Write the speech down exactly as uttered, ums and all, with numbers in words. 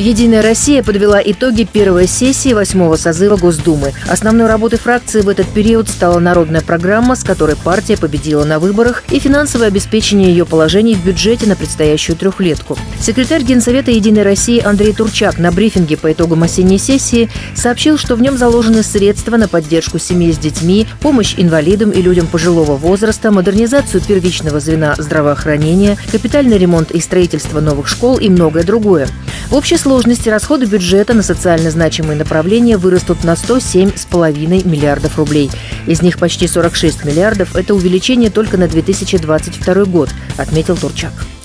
«Единая Россия» подвела итоги первой сессии восьмого созыва Госдумы. Основной работой фракции в этот период стала народная программа, с которой партия победила на выборах, и финансовое обеспечение ее положений в бюджете на предстоящую трехлетку. Секретарь Генсовета «Единой России» Андрей Турчак на брифинге по итогам осенней сессии сообщил, что в нем заложены средства на поддержку семей с детьми, помощь инвалидам и людям пожилого возраста, модернизацию первичного звена здравоохранения, капитальный ремонт и строительство новых школ и многое другое. В общей сложности расходы бюджета на социально значимые направления вырастут на сто семь целых пять десятых миллиардов рублей. Из них почти сорок шесть миллиардов – это увеличение только на две тысячи двадцать второй год, отметил Турчак.